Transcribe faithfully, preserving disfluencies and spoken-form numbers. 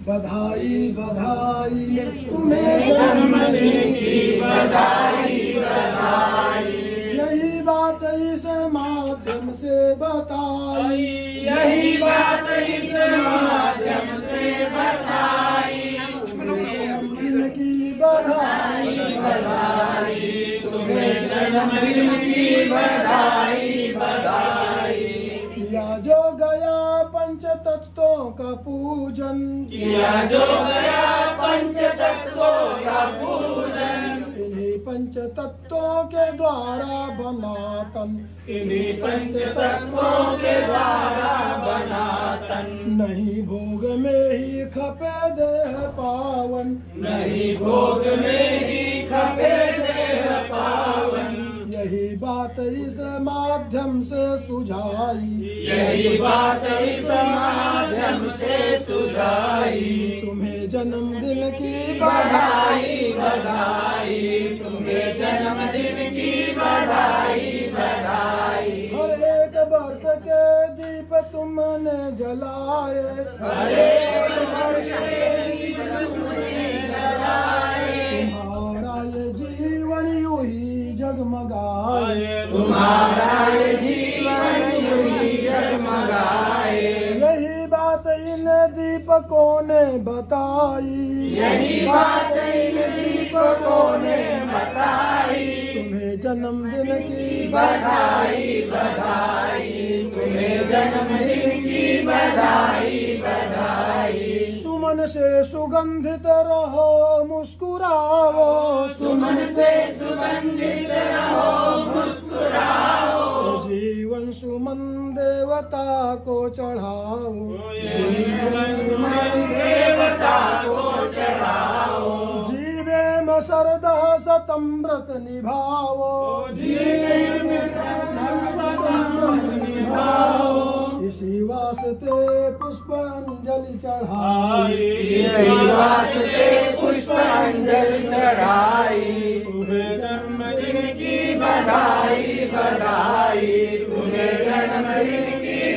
बधाई बधाई तुम्हें जन्मदिन की बधाई बधाई। यही बात इस माध्यम से बताई, यही बात इस माध्यम से बताई। जन्मदिन की बधाई बधाई, तुम्हें जन्मदिन की बधाई बधाई। किया जो गया पंच तत्वों का पूजन, किया जो गया पंच तत्वों का पूजन। इन्हीं पंच तत्वों के द्वारा बना तन, इन्हीं पंच तत्वों के द्वारा बना तन। नहीं भोग में ही खपे देह पावन, नहीं भोग में ही खपे देह पावन। यही बात इस माध्यम से सुझाई, यही बात इस माध्यम से सुझाई। तुम्हें जन्मदिन की बधाई बधाई, तुम्हें जन्मदिन की बधाई बधाई। हर एक वर्ष के दीप तुमने जलाए, हर एक वर्ष के दीप तुमने जलाए। तुम्हारा ये जीवन यूं ही जगमगाए, तुम्हारा ये जीवन यूं ही जगमगाए। यही बात इन दीपकों ने बताई, यही बात इन दीपकों ने बताई। तुम्हें जन्मदिन की बधाई बधाई, तुम्हें जन्मदिन की बधाई बधाई। सुमन से सुगंधित रहो मुस्कुराओ, सुमन से सुगंधित रहो मुस्कुराओ। जीवन सुमन देवता को चढ़ाओ, जीवन सुमन देवता को चढ़ाओ। जीवे में श्रद्धा सतम व्रत निभाओ, जीवे में श्रद्धा सतम व्रत निभाओ। इसी वास्ते पुष्प अंजलि चढ़ाई, इसी वास्ते पुष्प अंजलि चढ़ाई। तुम्हें जन्मदिन की बधाई बधाई, तुम्हें जन्मदिन की